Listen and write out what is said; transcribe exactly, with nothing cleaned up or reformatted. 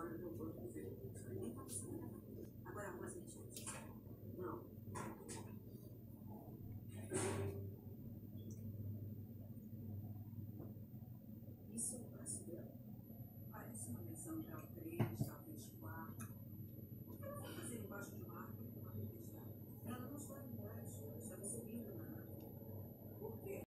olha no corpo do filho. Nem tá precisando. Agora arruma as mentiras. Não. Isso é o braço dela. Parece uma lesão de alfredo.